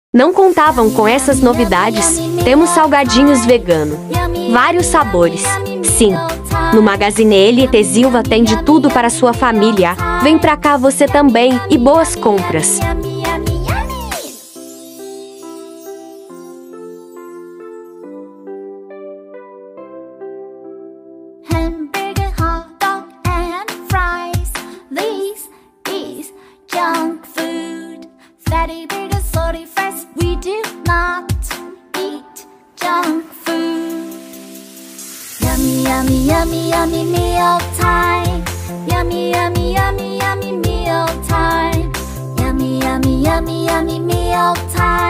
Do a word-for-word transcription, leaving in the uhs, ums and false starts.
Não contavam com essas novidades? Temos salgadinhos vegano. Vários sabores. Sim. No Magazine Elite Silva tem de tudo para sua família. Vem pra cá você também e boas compras. Hamburger, hot dog and fries. This is junk food. Fatty burgers, salty fries. We do not eat junk food. Yummy, yummy, yummy, yummy meal time. Yummy, yummy, yummy, yummy meal time. Yummy, yummy, yummy, yummy meal time.